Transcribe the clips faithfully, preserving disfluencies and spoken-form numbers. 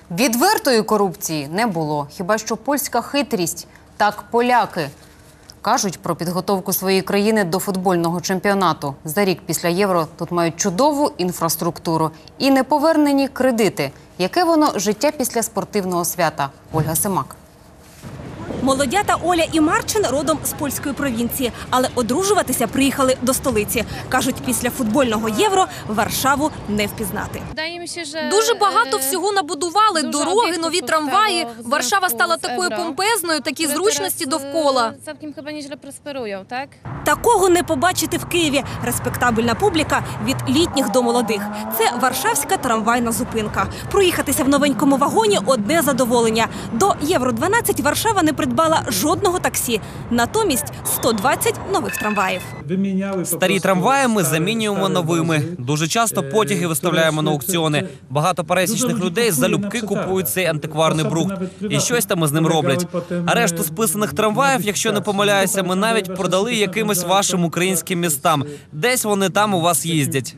Відвертої корупції не було. Хіба що польська хитрість. Так поляки кажуть про підготовку своєї країни до футбольного чемпіонату. За рік після Євро тут мають чудову інфраструктуру і неповернені кредити. Яке воно життя після спортивного свята? Ольга Семак. Молодята Оля і Марчин родом з польської провінції, але одружуватися приїхали до столиці. Кажуть, після футбольного Євро Варшаву не впізнати. Дуже багато всього набудували – дороги, нові трамваї. Варшава стала такою помпезною, такі зручності довкола. Такого не побачити в Києві. Респектабельна публіка від літніх до молодих. Це варшавська трамвайна зупинка. Проїхатися в новенькому вагоні – одне задоволення. До Євро дванадцять Варшава не придбала жодного таксі. Натомість сто двадцять нових трамваїв. Старі трамваї ми замінюємо новими. Дуже часто потяги виставляємо на аукціони. Багато пересічних людей залюбки купують цей антикварний брухт. І щось там із ним роблять. А решту списаних трамваїв, якщо не помиляюся, ми навіть продали якимось вашим українським містам. Десь вони там у вас їздять.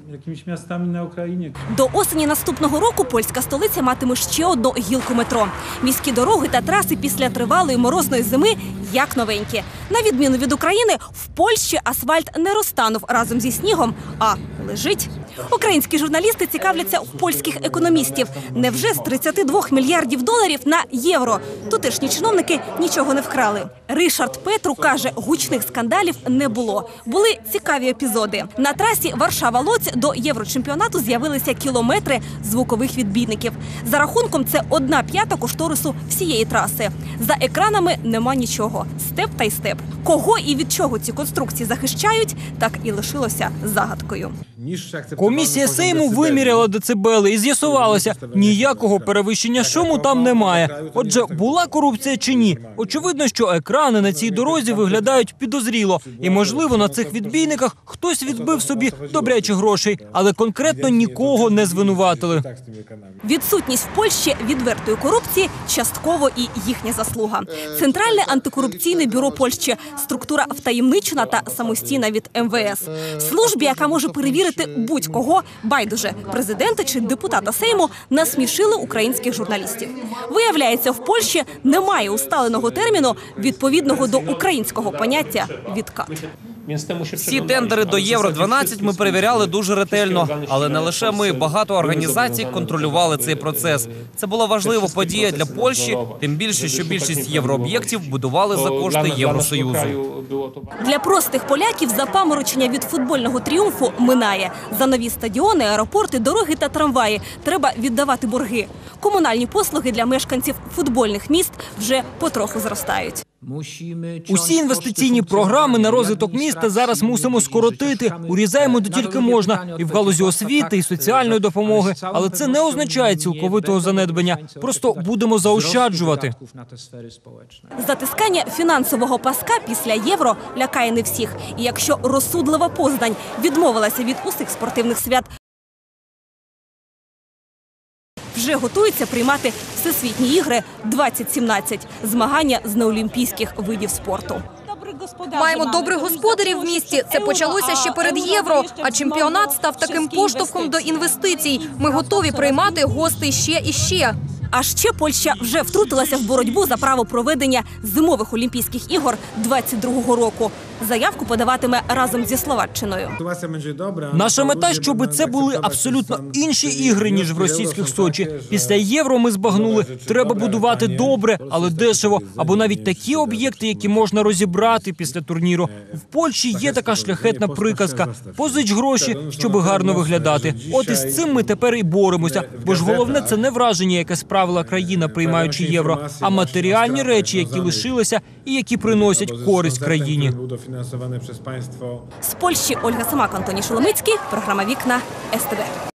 До осені наступного року польська столиця матиме ще одну гілку метро. Міські дороги та траси після тривалої морозної зими як новенькі. На відміну від України, в Польщі асфальт не розтанув разом зі снігом, а лежить. Українські журналісти цікавляться у польських економістів. Невже з тридцяти двох мільярдів доларів на євро? Тутешні чиновники нічого не вкрали. Ришард Петру каже, гучних скандалів не було. Були цікаві епізоди. На трасі Варшава-Лоць до єврочемпіонату з'явилися кілометри звукових відбійників. За рахунком, це одна п'ята кошторису всієї траси. За екранами нема нічого. Степ та й степ. Кого і від чого ці конструкції захищають, так і лишилося загадкою. Комісія Сейму виміряла децибели і з'ясувалося, ніякого перевищення шуму там немає. Отже, була корупція чи ні? Очевидно, що екрани на цій дорозі виглядають підозріло. І, можливо, на цих відбійниках хтось відбив собі добряче грошей, але конкретно нікого не звинуватили. Відсутність в Польщі відвертої корупції частково і їхня заслуга. Центральне антикорупційне бюро Польщі – структура втаємничена та самостійна від ем ве ес. Службі, яка може перевірити будь-кого, байдуже, президента чи депутата Сейму, насмішили українських журналістів. Виявляється, в Польщі немає усталеного терміну, відповідного до українського поняття «відкат». Всі тендери до Євро дванадцять ми перевіряли дуже ретельно. Але не лише ми, багато організацій контролювали цей процес. Це була важлива подія для Польщі, тим більше, що більшість єврооб'єктів будували за кошти Євросоюзу. Для простих поляків запаморочення від футбольного тріумфу минає. За нові стадіони, аеропорти, дороги та трамваї треба віддавати борги. Комунальні послуги для мешканців футбольних міст вже потроху зростають. Усі інвестиційні програми на розвиток міста зараз мусимо скоротити. Урізаємо де тільки можна. І в галузі освіти, і соціальної допомоги. Але це не означає цілковитого занедбання. Просто будемо заощаджувати. Затискання фінансового паска після Євро лякає не всіх. І якщо розсудлива Познань відмовилася від усіх спортивних свят, вже готується приймати Всесвітні ігри двадцять сімнадцять – змагання з неолімпійських видів спорту. Маємо добрих господарів в місті. Це почалося ще перед Євро, а чемпіонат став таким поштовхом до інвестицій. Ми готові приймати гостей ще і ще. А ще Польща вже втрутилася в боротьбу за право проведення зимових Олімпійських ігор двадцять другого року. Заявку подаватиме разом зі Словаччиною. Наша мета, щоб це були абсолютно інші ігри, ніж в російських Сочі. Після Євро ми збагнули, треба будувати добре, але дешево. Або навіть такі об'єкти, які можна розібрати після турніру. В Польщі є така шляхетна приказка – позич гроші, щоб гарно виглядати. От із цим ми тепер і боремося. Бо ж головне – це не враження, яке справила країна, приймаючи євро, а матеріальні речі, які лишилися і які приносять користь країні. З Польщі Ольга Семак, Антоній Шоломицький, програма «Вікна», ес те ве.